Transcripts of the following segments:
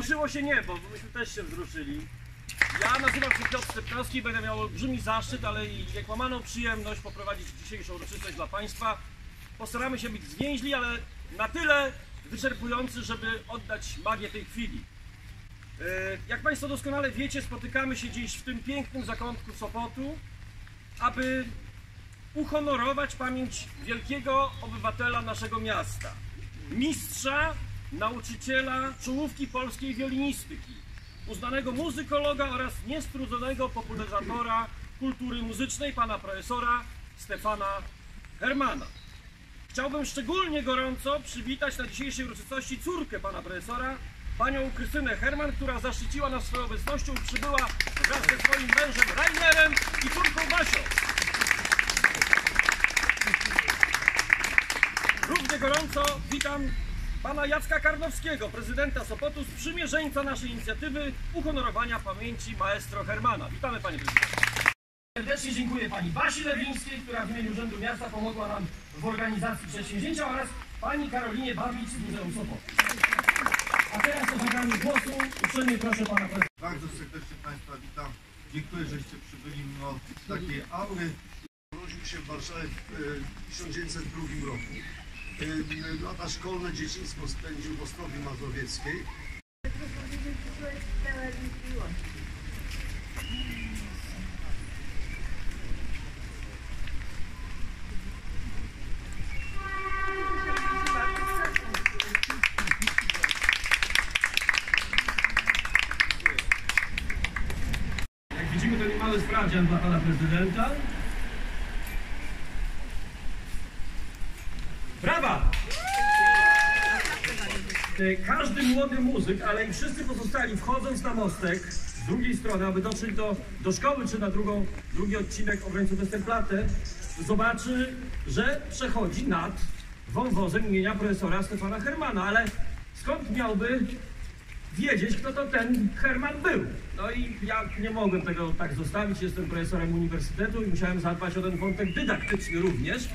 wzruszyło się niebo, bo myśmy też się wzruszyli. Ja nazywam się Piotr Stepkowski, będę miał olbrzymi zaszczyt, ale i niekłamaną przyjemność poprowadzić dzisiejszą uroczystość dla Państwa. Postaramy się być zwięźli, ale na tyle wyczerpujący, żeby oddać magię tej chwili. Jak Państwo doskonale wiecie, spotykamy się dziś w tym pięknym zakątku Sopotu, aby uhonorować pamięć wielkiego obywatela naszego miasta, mistrza, nauczyciela, czołówki polskiej wiolinistyki, uznanego muzykologa oraz niestrudzonego popularyzatora kultury muzycznej, pana profesora Stefana Hermana. Chciałbym szczególnie gorąco przywitać na dzisiejszej uroczystości córkę pana profesora, panią Krystynę Herman, która zaszczyciła nas swoją obecnością i przybyła wraz ze swoim mężem Rainerem i córką Basią. Równie gorąco witam pana Jacka Karnowskiego, prezydenta Sopotu, sprzymierzeńca naszej inicjatywy uhonorowania pamięci maestro Hermana. Witamy, panie prezydencie. Serdecznie dziękuję pani Basi Lewińskiej, która w imieniu Urzędu Miasta pomogła nam w organizacji przedsięwzięcia, oraz pani Karolinie Babicz z Muzeum Sopotu. A teraz o zabranie głosu uprzejmie proszę pana prezydenta. Bardzo serdecznie państwa witam. Dziękuję, żeście przybyli mimo takiej aury. Urodził się w Warszawie w 1902 roku. Lata szkolne dzieciństwo spędził w Ostrowie Mazowieckiej. Jak widzimy, to niemały sprawdzian dla pana prezydenta. Brawa! Każdy młody muzyk, ale i wszyscy pozostali, wchodząc na mostek z drugiej strony, aby dotrzeć do szkoły czy na drugi odcinek obrońców Westerplatte, zobaczy, że przechodzi nad wąwozem imienia profesora Stefana Hermana. Ale skąd miałby wiedzieć, kto to ten Herman był? No i ja nie mogłem tego tak zostawić, jestem profesorem uniwersytetu i musiałem zadbać o ten wątek dydaktyczny również.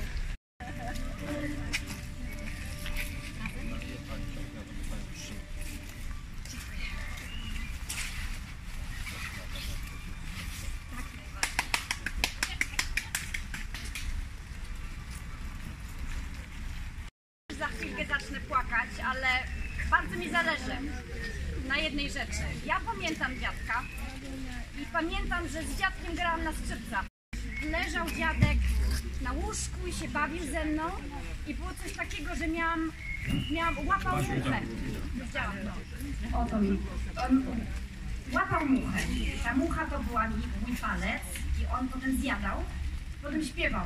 Za chwilkę zacznę płakać, ale bardzo mi zależy na jednej rzeczy. Ja pamiętam dziadka i pamiętam, że z dziadkiem grałam na skrzypcach. Leżał dziadek na łóżku i się bawił ze mną i było coś takiego, że łapał muchę. Widziałam to. Oto mi. On łapał muchę. Ta mucha to była mój palec i on potem zjadał, potem śpiewał.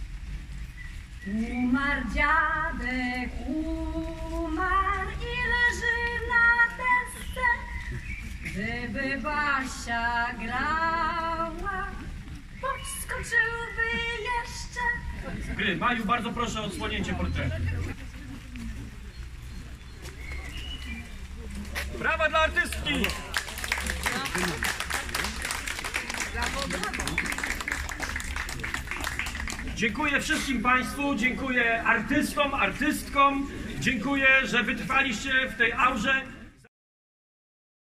Umarł dziadek, umarł i leży na desce, gdyby Basia grała, podskoczyłby jeszcze. Gry. Maju, bardzo proszę o odsłonięcie portretu. Brawa dla artystki! Dziękuję wszystkim państwu, dziękuję artystom, artystkom, dziękuję, że wytrwaliście w tej aurze.